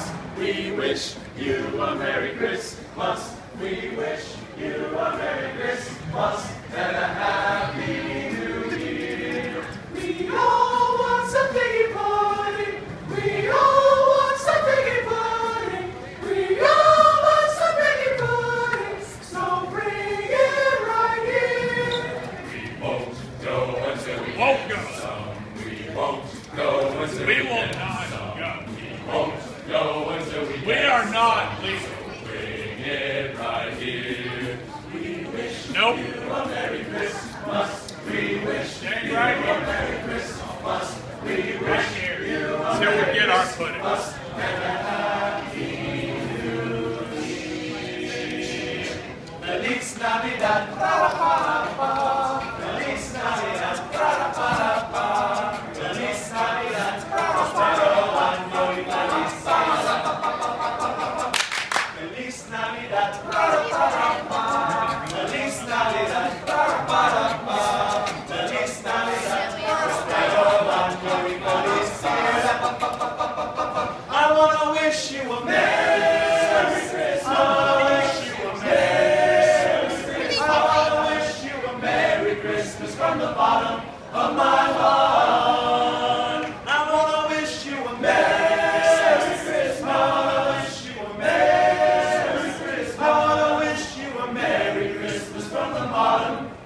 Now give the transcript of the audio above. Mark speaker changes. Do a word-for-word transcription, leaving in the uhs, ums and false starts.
Speaker 1: Christmas. We wish you a Merry Christmas. We wish you a Merry Christmas and a Happy New Year. We all want some piggy pudding. We all want some piggy pudding. We all want some piggy pudding. So bring it right here. We won't go until we
Speaker 2: won't
Speaker 1: get
Speaker 2: go.
Speaker 1: some. We won't go until
Speaker 2: we
Speaker 1: we
Speaker 2: will
Speaker 1: get
Speaker 2: not
Speaker 1: some.
Speaker 2: go.
Speaker 1: We won't go until we
Speaker 2: We
Speaker 1: get
Speaker 2: are
Speaker 1: some.
Speaker 2: not legal.
Speaker 1: Bring it right here. We wish
Speaker 2: Nope.
Speaker 1: you a Merry Christmas. We wish
Speaker 2: Stand
Speaker 1: you
Speaker 2: right
Speaker 1: a
Speaker 2: here.
Speaker 1: Merry Christmas. We
Speaker 2: Right
Speaker 1: wish
Speaker 2: here.
Speaker 1: you a
Speaker 2: Till we
Speaker 1: Merry
Speaker 2: get our pudding.
Speaker 1: Christmas and a Happy New Year. Feliz Navidad. Pra-ra-pa-ra-pa. Feliz Navidad. Pra-ra-pa-ra-pa. Feliz Navidad. Prospero año y feliz Navidad. Feliz Navidad. Pra-ra-pa-ra-pa. Feliz Navidad. Pra-ra-pa-ra-pa. Feliz Navidad. Prospero año y feliz Navidad. I wanna wish you a Merry Christmas. I wanna wish you a Merry Christmas. I wanna wish you a Merry Christmas from the bottom of my heart. I wanna wish you a Merry Christmas. I wanna wish you a Merry Christmas. I wanna wish you a Merry Christmas from the bottom